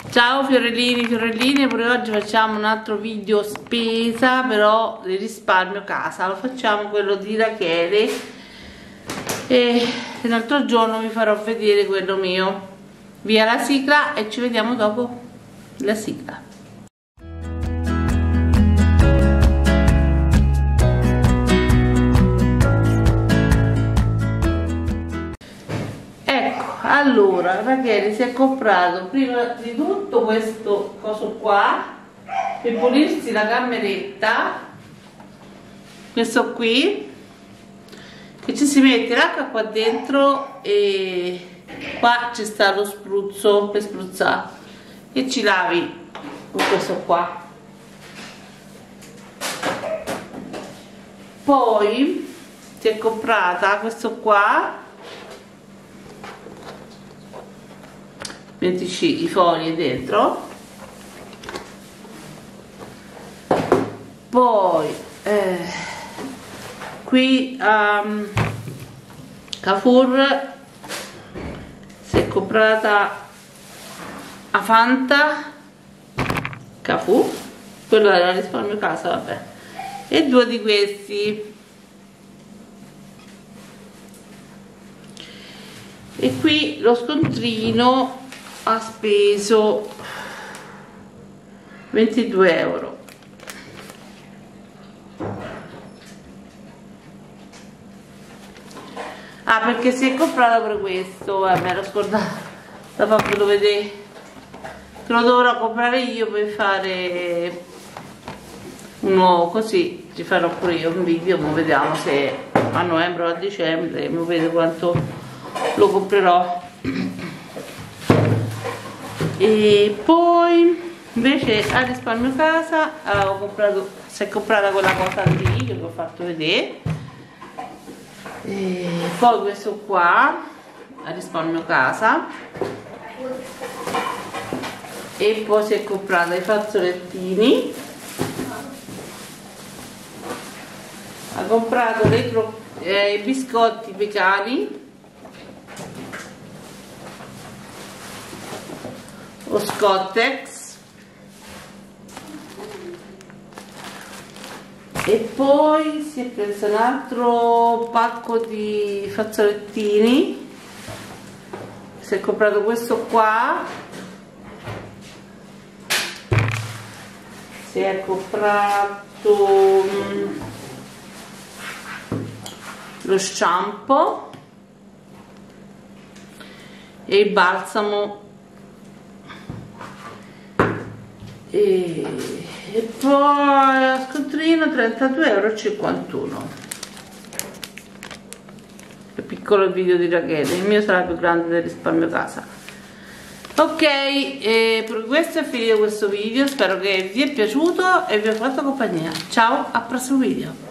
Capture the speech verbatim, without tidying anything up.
Ciao fiorellini, fiorelline, pure oggi facciamo un altro video spesa, però di risparmio casa. Lo facciamo quello di Rachele e l'altro giorno vi farò vedere quello mio. Via la sigla e ci vediamo dopo la sigla. Allora, Rachele si è comprato prima di tutto questo coso qua per pulirsi la cameretta, questo qui, che ci si mette l'acqua qua dentro e qua ci sta lo spruzzo per spruzzare e ci lavi con questo qua. Poi si è comprata questo qua, mettici i fogli dentro. Poi eh, qui um, Carrefour si è comprata a Fanta Carrefour, quello era risparmio casa, vabbè, e due di questi. E qui lo scontrino ha speso ventidue euro. Ah, perché si è comprato per questo, eh, mi ero scordata da farvelo vedere, che lo dovrò comprare io per fare uno, così ci farò pure io un video, ma vediamo se a novembre o a dicembre, mi vedete quanto lo comprerò. E poi invece a risparmio casa ho comprato, si è comprata quella cosa lì che vi ho fatto vedere, e poi questo qua a risparmio casa, e poi si è comprata i fazzolettini, ha comprato dei eh, i biscotti vegani, o Scottex, e poi si è preso un altro pacco di fazzolettini, si è comprato questo qua, si è comprato lo shampoo e il balsamo. E, e poi a scontrino trentadue e cinquantuno euro. È piccolo il video di Rachele, il mio sarà più grande del risparmio casa. Ok, e per questo è finito questo video, spero che vi è piaciuto e vi ho fatto compagnia. Ciao, al prossimo video.